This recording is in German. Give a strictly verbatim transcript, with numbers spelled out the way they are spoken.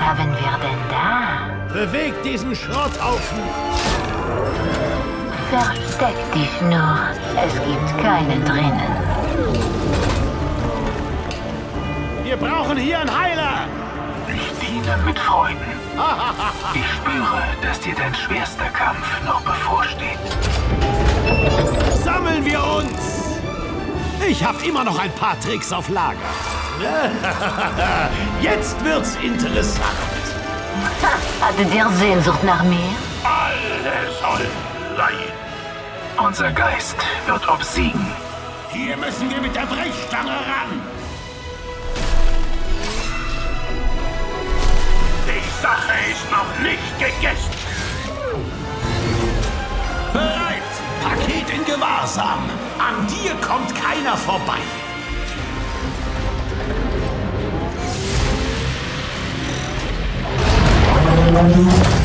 haben wir denn da? Bewegt diesen Schrotthaufen! Versteck dich nur. Es gibt keinen drinnen. Wir brauchen hier einen Heiler! Ich diene mit Freuden. Ich spüre, dass dir dein schwerster Kampf noch bevorsteht. Sammeln wir uns! Ich habe immer noch ein paar Tricks auf Lager. Jetzt wird's interessant. Hattet ihr Sehnsucht nach mir? Alle sollen leiden. Unser Geist wird obsiegen. Hier müssen wir mit der Brechstange ran. Die Sache ist noch nicht gegessen. Bereit! Paket in Gewahrsam. An dir kommt keiner vorbei. Thank you.